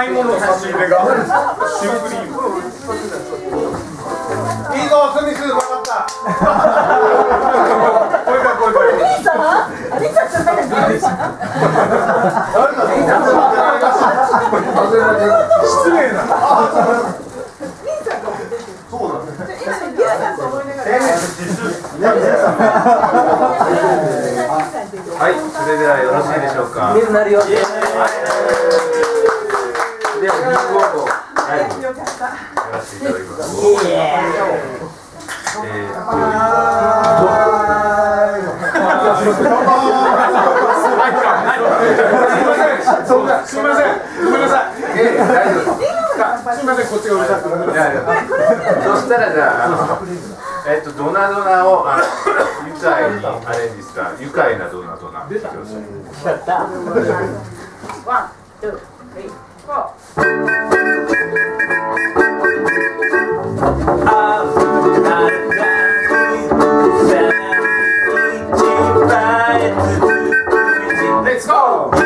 いものの差し入れがシュークリーム。いいぞ、スミス、分かった。これか、これか。 リサちゃん誰だ。 失礼な。 はい、それではよろしいでしょうか。 見るなるよ。 では、リンゴをやらせていただきます。 すみません、ごめんなさい。 大丈夫です。 すみません、こっちがうるさく。 そしたらじゃあ、ドナドナを愉快にアレンジした愉快なドナドナ。 やった。ワン、ツー、スリー、フォー。 Let's go!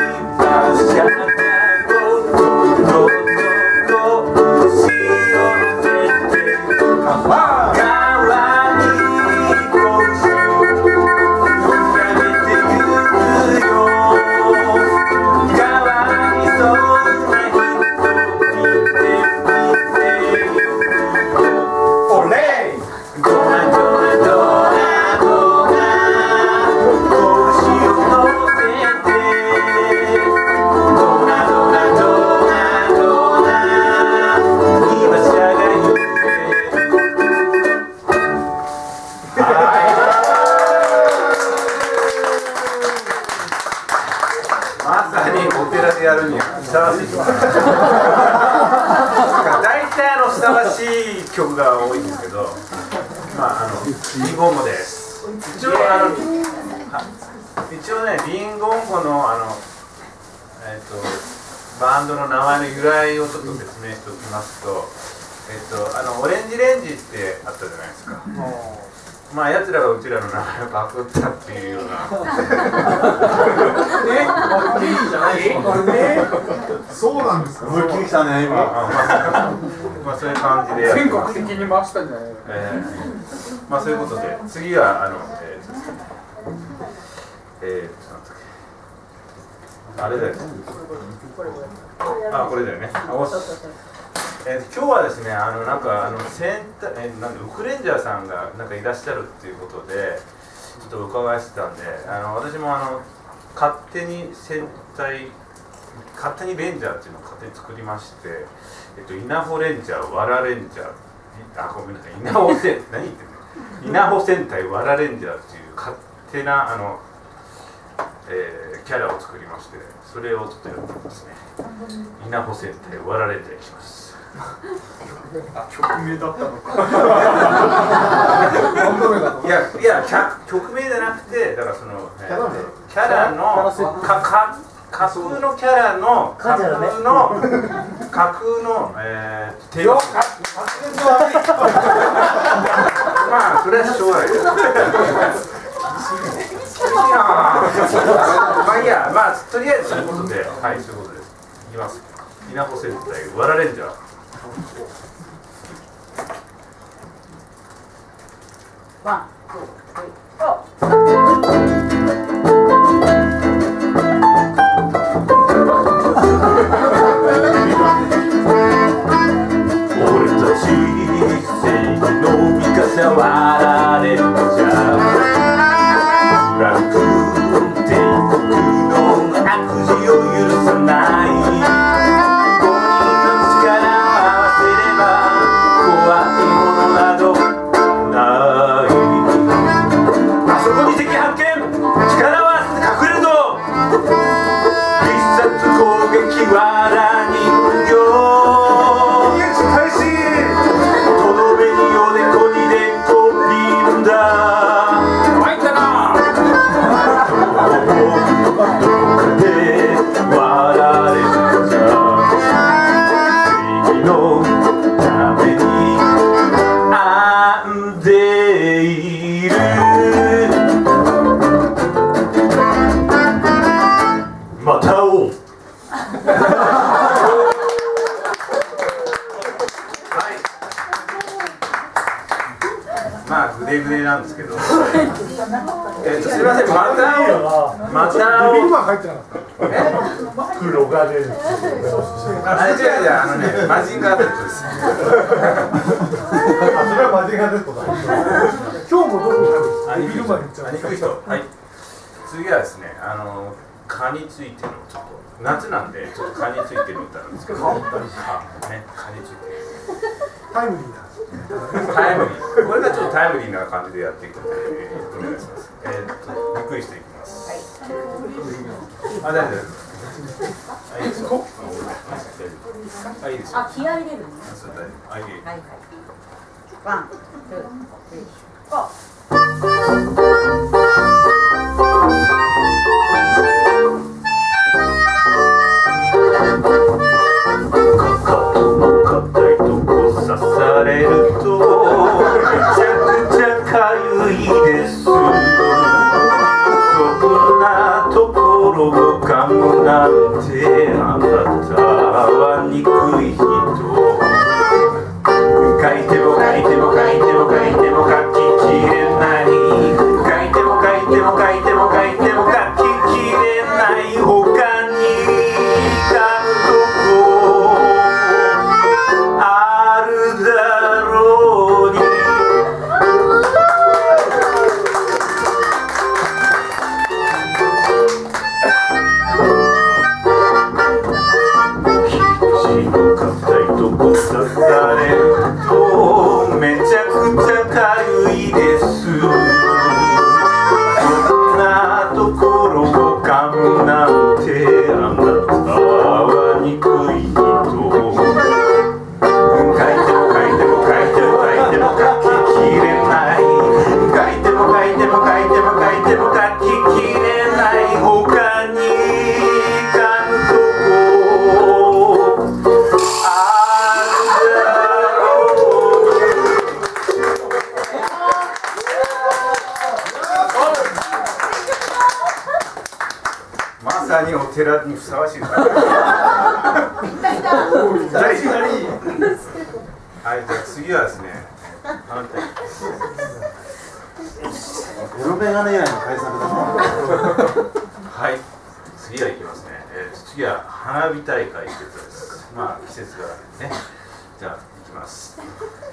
やるにはふさわしい大体ふさわしい曲が多いんですけど、リンゴンゴです。一応ね、リンゴンゴのバンドの名前の由来をちょっと説明しておきますと、オレンジレンジってあったじゃないですか。やつらがうちらの名前をパクったっていうようなそうなんですか。 思いっきり来たね今。 そういう感じで全国的に回したんじゃない。 そういうことで次はあれだよね。これだよね。今日はですね、ウクレンジャーさんがいらっしゃるっていうことでちょっとお伺いしてたんで、私も勝手にレンジャーっていうのを勝手に作りまして、稲穂レンジャー、わらレンジャー、ごめんなさい、稲穂戦隊わらレンジャーっていう勝手なキャラを作りまして、それをちょっとやってますね。稲穂戦隊わらレンジャーにします。 曲名だったのか。 いや曲名じゃなくて、だからそのキャラの架空のキャラの架空の手をそれはしょうがないです。とりあえずそういうことで、はい、そういうことです。いきます。稲穂戦隊わらレンジャー。 ワン、ツー、スリー、フォー。 俺たち正義の味方はられるじゃフランク帝国の悪事を許さない5人の力を合わせれば怖いものなどないあそこに敵発見力を合わせて隠れるぞ必殺攻撃はら人形なんですけど、すみません、またビビルマン入ってなかった。 黒が出る。 違う、マジンガー Z です。 それはマジンガー Z だ。 今日もどこにあるんですか。ビビルマン行っちゃう。 行く人。はい。次はですね、蚊についてのちょっと夏なんでちょっと蚊についてる歌なんですけど、ね、蚊についてる。 タイムリーな。 タイムリー。これがちょっとタイムリーな感じでやっていくので、お願いします。ゆっくりしていきます。大丈夫です。いいですよ。いいですよ。 気合い入れるんです。 はい。 ワン、ツー、スリー、フォー。 刺されるとめちゃくちゃかゆいです。そんなところを噛むなんてあなたは憎い人。書いても書いても書いても書いても書ききれない。書いても書いても書いても書いても書ききれない。他に書くとこあるだろうに。腰の硬いとこ刺されるとめちゃくちゃかゆいです。そんなところを噛むなんてあなたは憎い人。書いても書いても書いても書いても書ききれない。書いても書いても書いても書いても書ききれない。他に書くとこあるだろう。まさにお寺にふさわしい。はい、じゃあ次はですね、 エロメガネ以来の対策だな。 はい、次はいきますね。次は花火大会ということです。まあ季節がね、じゃあいきます。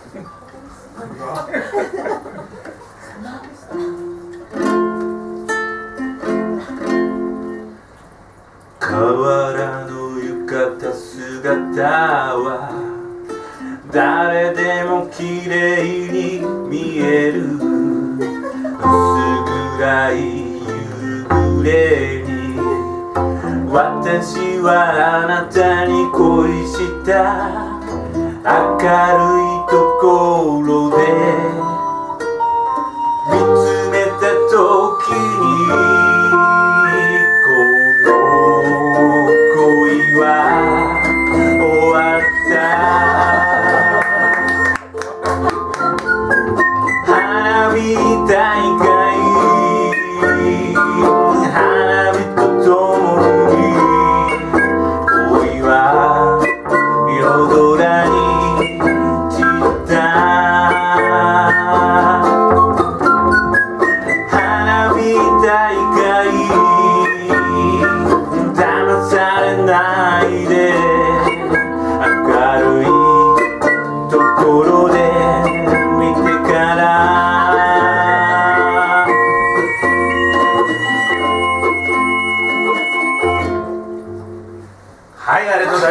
河原の浴衣姿は誰でも綺麗に見える。薄暗い夕暮れに私はあなたに恋した。明るいところで見つめた時にこの恋は終わった。花火大会花火とともに恋は夜空に散った。花火大会騙されないで。明るいところで見てからはい、ありがとうございます。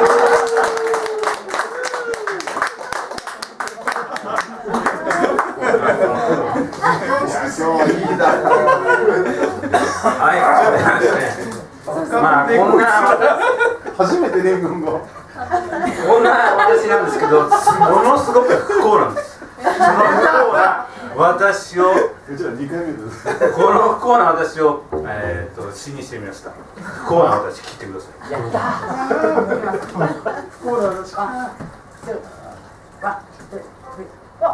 はい、まあこんな初めてね、日本語。 こんな私なんですけど、ものすごく不幸なんです。その不幸な私を、 じゃあ2回目です。 この不幸な私を、詩にしてみました。不幸な私、聞いてください。 やったー。 不幸な話。 ワン、ツー、ワン、ツー、スリー、フォ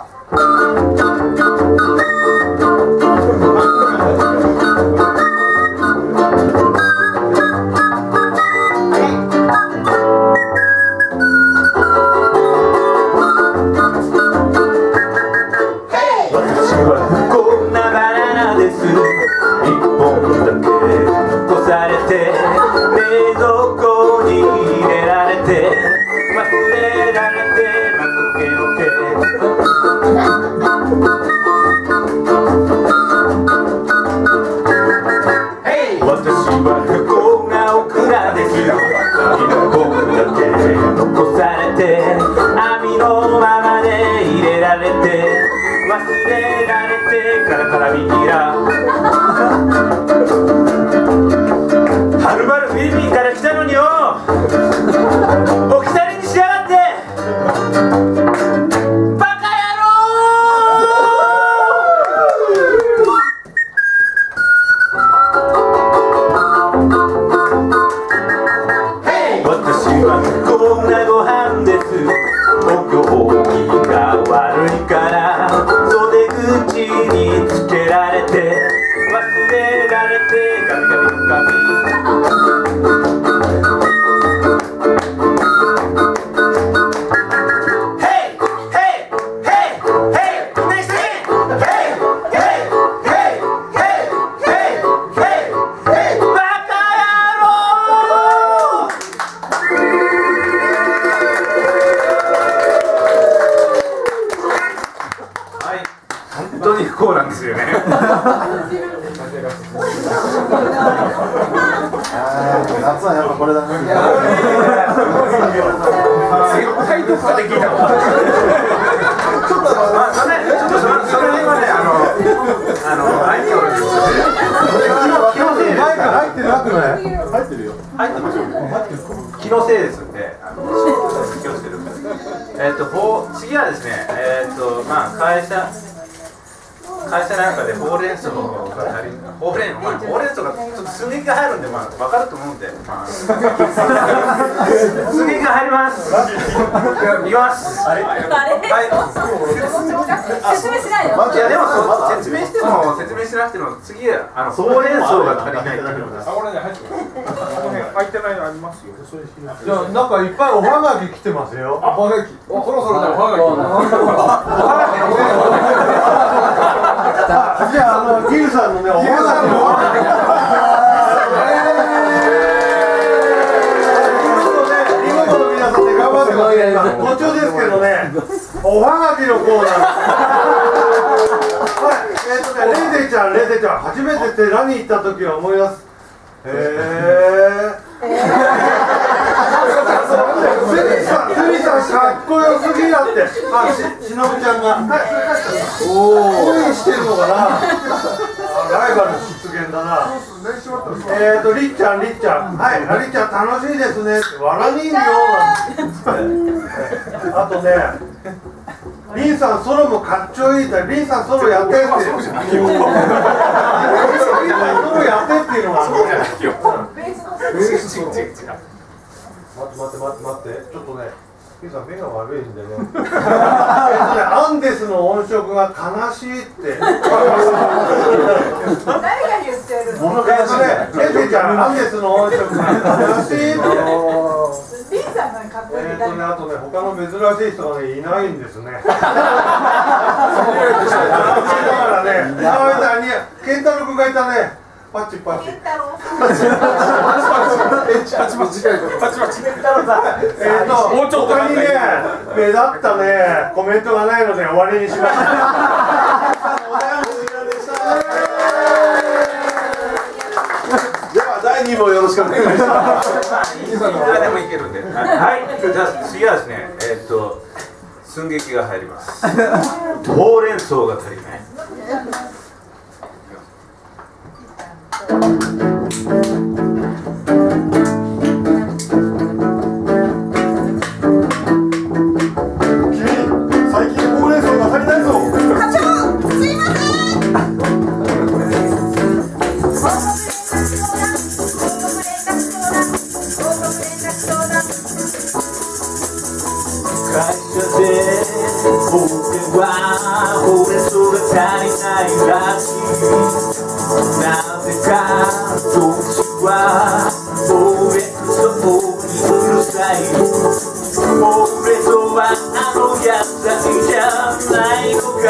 私は冷蔵庫に入れられて忘れられてまとけのけ私は不幸なオクラです生き残るだけ残されて網のままで入れられて忘れられてカラカラビキラはるばるフィリピンから来たのによ置き去りにしやがってバカ野郎私はこんなご飯ですお行儀が悪いから袖口につけられて忘れられてガミガミの髪本当に不幸なんですよね。 夏はやっぱこれだね。 絶対どっかで聞いたわ。 ちょっとそれはね、 マイク入ってなくない？入ってるよ。 入ってますよ。気のせいですんで、気をつけてください。次はですね、まあ会社なんかでほうれん草が足りない、ほうれん草がちょっと寸劇が入るんで、まあ分かると思うんで、まあ、寸劇が入ります。いきます。はい。 説明しないよ。 いやでも説明しても説明しなくても次はほうれん草が足りないっていうことです。 これね、入ってる。この辺空いてないのありますよ。それじゃあなんかいっぱいおはがき来てますよ。 おはがき。そろそろだおはがき。 じゃあギルさんのねおはがきリモコの皆さんで頑張ってますね。途中ですけどね、おはがきのコーナー。はい、レゼちゃん初めて寺に行った時は思い出す。スミさんかっこよすぎだって。しのぶちゃんが応援してるのかな。ライバル出現だな。りっちゃんはい、りっちゃん楽しいですねってわら人形なんです。あとね、リンさんソロもかっちょいいって、リンさんソロやってってソロやってっていうのがある。待って、ちょっとね、リンさん目が悪いんでね。アンデスの音色が悲しいって。 誰が言ってるの？ レゼちゃん、アンデスの音色が悲しいって。 リンさんがかっこいい。 あとね、他の珍しい人がね、いないんですね。だからね、ケンタロウ君がいたね、パチパチ。ケンタロウ。パチパチ。他にね、目立ったね、コメントがないので終わりにしました。第2問よろしくお願いします。 いくらでもいけるんで。はい。じゃあ次はですね、寸劇が入ります。ほうれん草が足りない。 最近ほうれん草が足りないぞ。 課長、すいません。 会社で僕はほうれん草が足りないらしい。なぜか上司はほうれん草にうるさい。ほうれん草は野菜じゃないのか。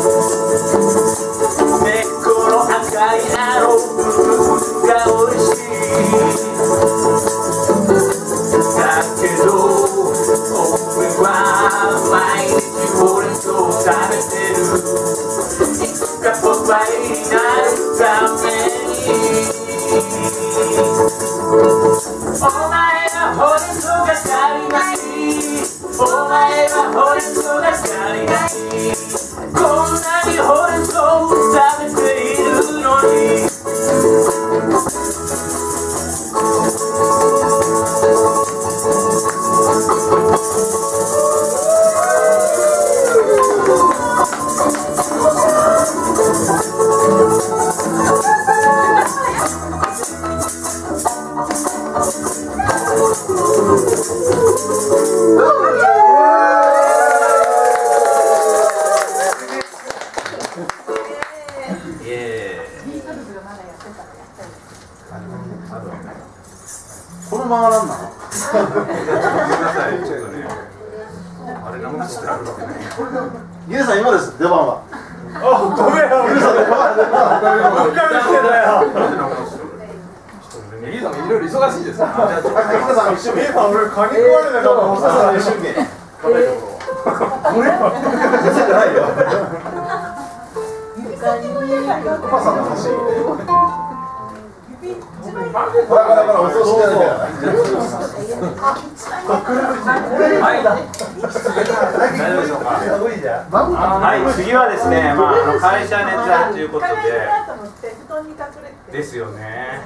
根っこの赤い部分が美味しい。 このままなんなの？ あれ生してあるわけない。 ギネさん今です。出番は。 あ、ごめん。 ギネさん出番。 何回もしてんだよ。 ギネさんもいろいろ忙しいです。 ギネさん一緒に。 今俺カニ食われなかったもんさ。 一緒に。 これ。 先生じゃないよ。お母さんの話。ほらお葬式やるから。 はい大丈夫でしょうか。はい、次はですね、会社ネタということでですよね。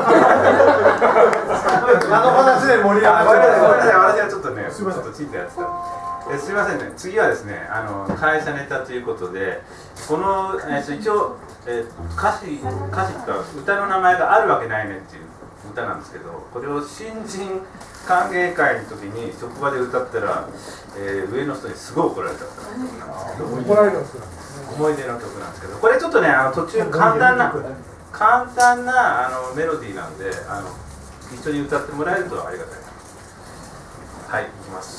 あの話で盛り上がごめんなさい、 る。 私はちょっとね、ちょっとチンとやってた。すみませんね、次はですね、会社ネタということで、この、一応、歌詞とか歌の名前があるわけないねっていう歌なんですけど、これを新人歓迎会の時に職場で歌ったら、上の人にすごい怒られた歌なんですけど、 怒られるんですか。 思い出の曲なんですけど、これちょっとね、途中簡単なメロディーなんで、一緒に歌ってもらえるとありがたい。はい、いきます。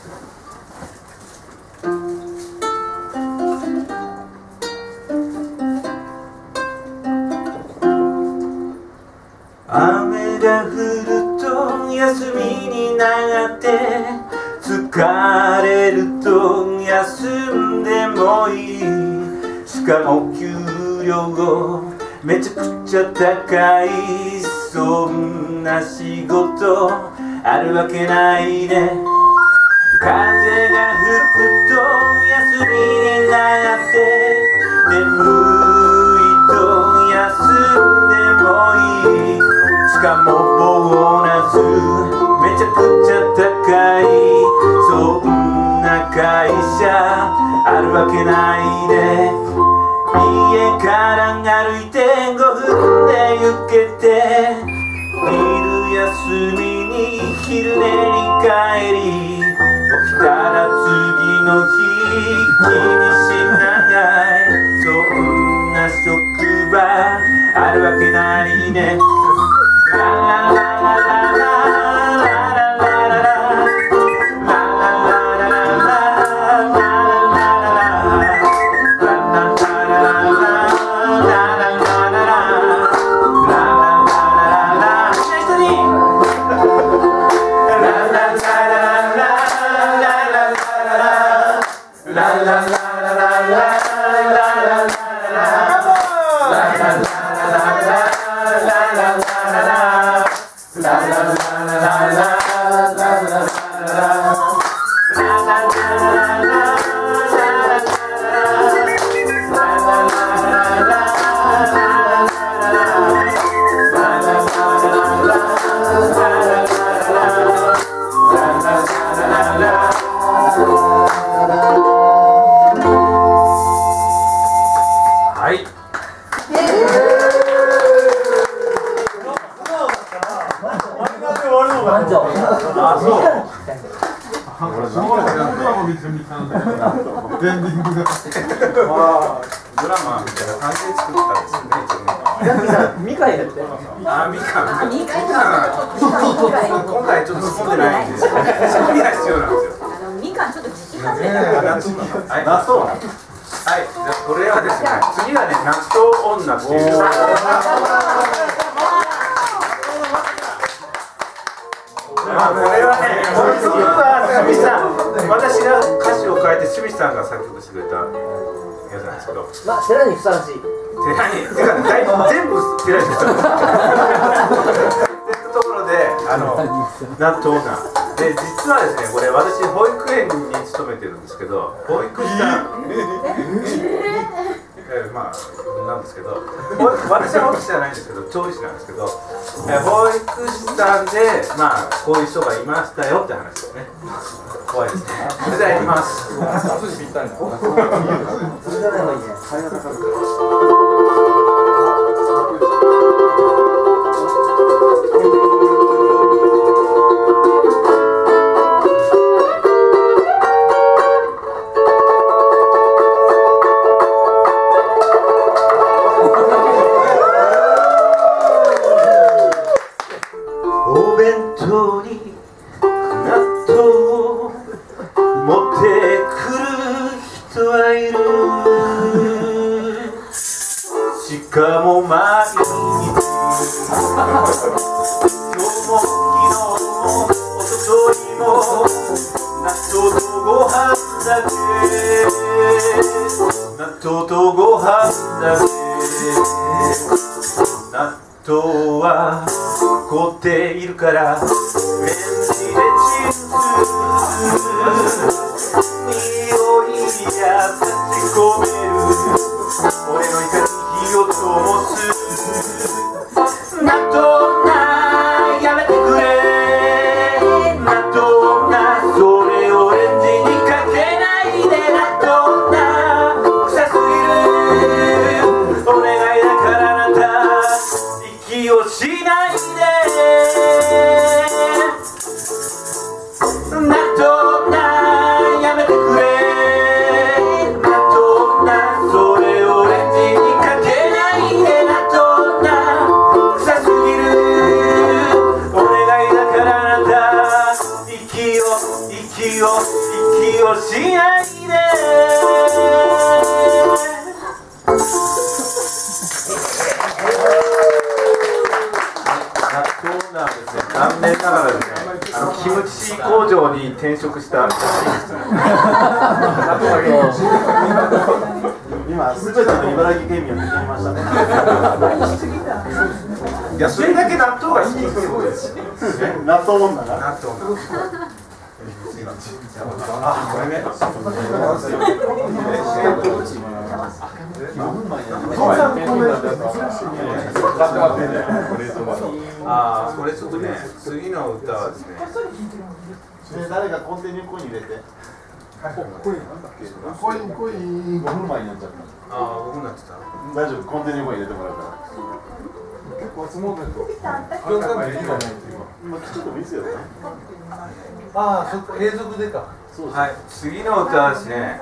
雨が降ると休みになって、疲れると休んでもいい。しかも給料めちゃくちゃ高い。そんな仕事あるわけないね。風が吹くと休みになって、眠いと休んでもいい。しかもボーナスめちゃくちゃ高い。そんな会社あるわけないね。家から歩いて5分で行けて、昼休みに昼寝に帰り、起きたら次の日気にしない。そんな職場あるわけないね。ラララララドラマみたいな感じで作ったんですよね。 みかんやって。 あ、みかん。今回ちょっと突っ込んでないんで、仕込みが必要なんですよ。 みかんちょっと聞き始めた。 はい、納豆。はい、これはですね、次はね、納豆女っていう。これはね、僕は清水さん、私が歌詞を変えて清水さんが作曲してくれたやつなんですけど、 まあ寺にふさわしい。 寺に、てか全部寺にふさわしい。っていうところで、納豆女で、実はですね、これ私保育園に勤めてるんですけど、保育士さんまあなんですけど、私は保育士じゃないんですけど、調理師なんですけど、保育士さんでこういう人がいましたよって話ですね。怖いですね。それではやります。 ぴったりな。 それじゃないのいいね。会話高く。 当に納豆を持ってくる人はいる。しかも毎日今日も昨日も一昨日も納豆とご飯だけ、納豆とご飯だけ、納豆は凍っているからレンジでチンする。匂いや立ち込める俺の怒りに火を灯す。納豆なやめてくれ、納豆なそれをレンジにかけないで、納豆な臭すぎるお願いだからあなた息をしないで。納豆なやめてくれ、納豆なそれをレンジにかけないで、納豆な臭すぎるお願いだからあなた息をしないで。納豆なんですね。残念ながらですね、キムチ工場に転職したらしいです。 今すべての茨城県民を見てみましたね。 いや、それだけ納豆が好きってことですよ。 納豆女が。 納豆が。あ、これね。ああ、これちょっとね、次の歌はですね。 誰かコンテニューコイン入れて。コイン5分前になっちゃった。 ああ、僕になってた。 大丈夫、コンテニューコイン入れてもらうから。結構集まってると。今ちょっともいいですよね。 ああ、そっか、永続でか。 はい、次の歌はですね、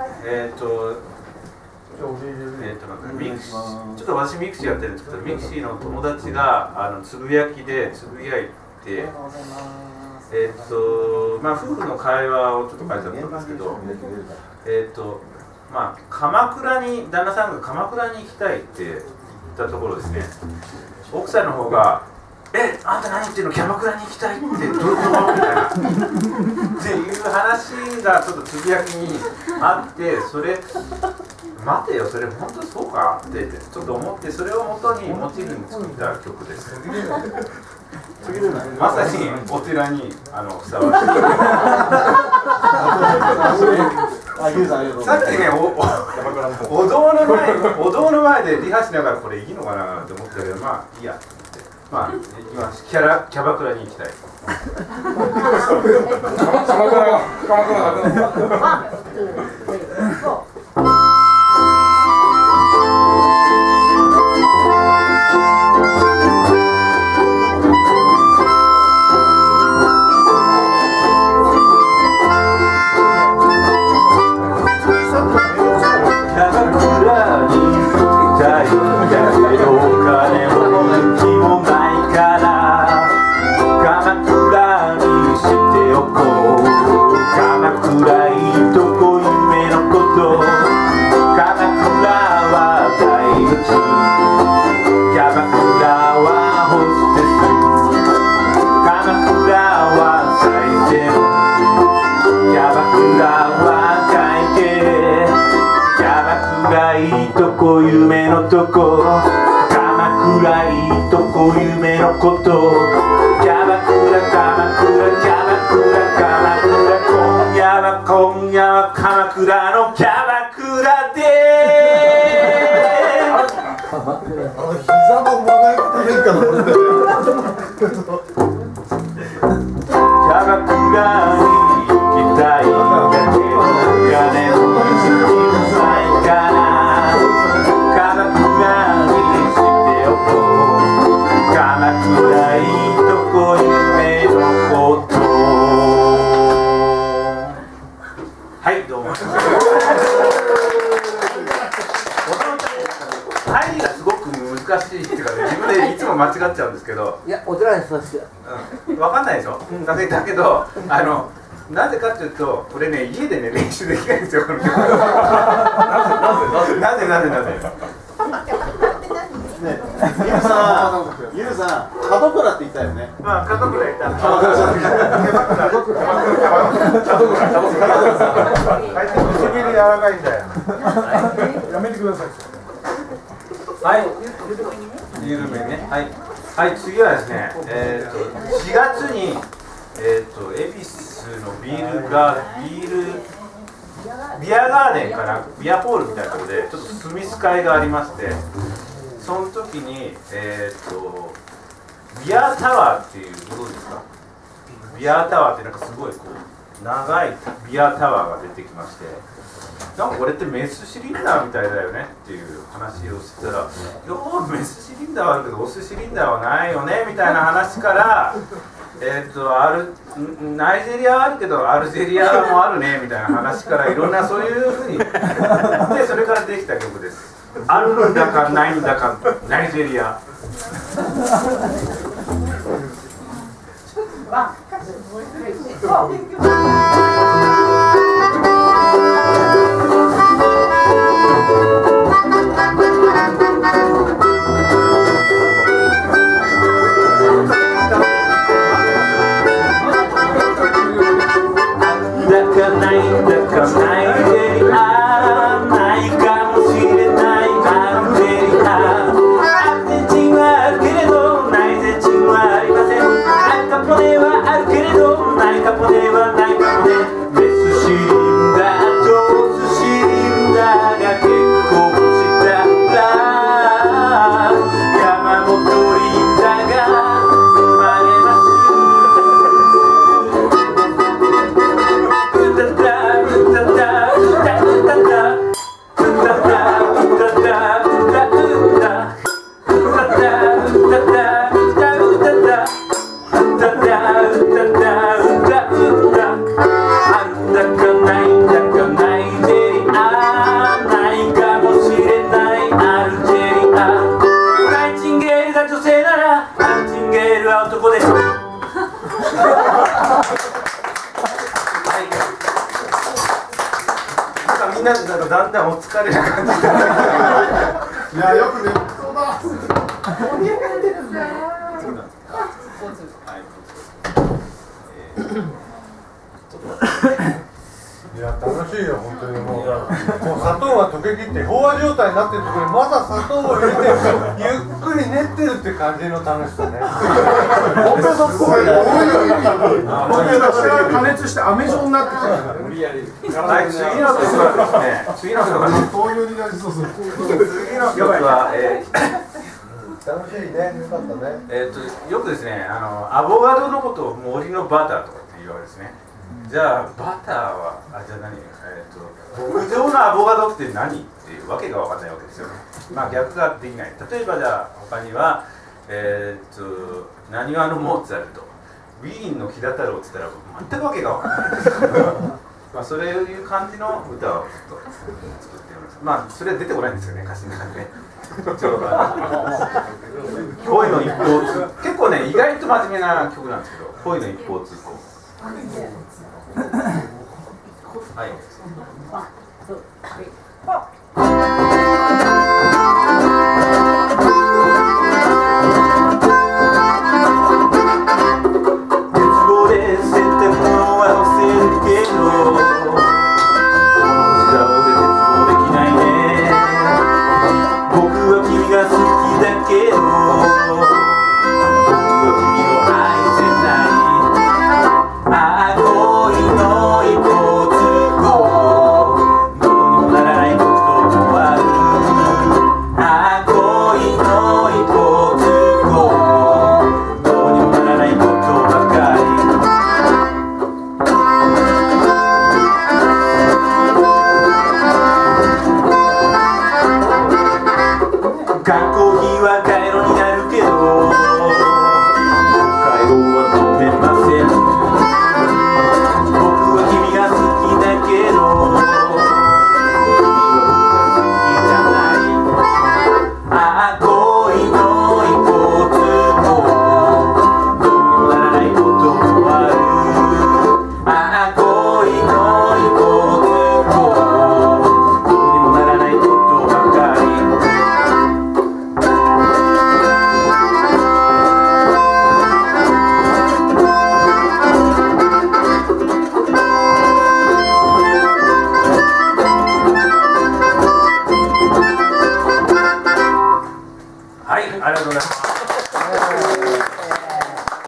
ミクシー、ちょっと私ミクシーやってるんですけど、ミクシーの友達がつぶやきでつぶやいて、まあ夫婦の会話をちょっと書いてあったんですけど、まあ鎌倉に旦那さんが鎌倉に行きたいって言ったところですね、奥さんの方があんた何言ってんの、キャバクラに行きたいってどういうことみたいなっていう話がちょっとつぶやきにあって、それ待てよ、それ本当そうかってちょっと思って、それをモチーフに作った曲です。まさにお寺にふさわしい。さっきね、お堂の前でリハしながらこれいいのかなって思ったけど、まあいいや。まあ、行きます。キャバクラに行きたい。鎌倉だけ。夢のとこ、鎌倉いいとこ夢のこと、キャバクラ今夜は鎌倉のキャバクラで膝の曲がり方変化なんだよ。 キャバクラに行きたいんだけど金も必要ないから鎌倉いいとこ夢のこと。はい、どうも。入りがすごく難しいっていうか、自分でいつも間違っちゃうんですけど。 いや、お寺らいさし分かんないでしょ、だけどなぜかっていうと、俺ね、家でね、練習できないんですよ、この曲。なぜゆるさん、角倉って言ったよね。 まあ、角倉いた。 唇柔らかいんだよ。やめてください。 はい、緩めね。はい、次はですね、4月に、恵比寿のビアガーデンかな、ビアホールみたいなところで、ちょっとスミス会がありまして、その時に、ビアタワーっていう、ご存知ですか？ビアタワーってなんかすごいこう長いビアタワーが出てきまして、なんかこれってメスシリンダーみたいだよねっていう話をしてたら、メスシリンダーはあるけどオスシリンダーはないよねみたいな話から、ナイジェリアはあるけどアルジェリアもあるねみたいな話から、いろんなそういうふうにで、それからできた曲です。あるんだかないんだかナイジェリア。みんなだんだんお疲れな感じで。いや、よくね、そうだ。いや、楽しいよ、本当にもう砂糖が溶けきって飽和状態になってるところにまだ砂糖を入れてゆっくり練ってるって感じの楽しさね。本当にすごい。加熱して飴状になってきた。無理やり。 はい、次の曲はですね、次の曲は豆乳になりそう。次の曲は楽しいね、よかったね。 よくですね、アボカドのことを森のバターとかって言うわけですね。じゃあバターはじゃあ何、牧場のアボカドって何っていうわけが分かんないわけですよね。まあ逆ができない。例えばじゃあ他にはなにわのモーツァルト、ウィーンの木田太郎って言ったら全くわけが分かんないですまあそういう感じの歌をちょっと作っています。まあそれは出てこないんですよね、歌詞の中でね。恋の一方通行、結構ね意外と真面目な曲なんですけど、恋の一方通行。はい。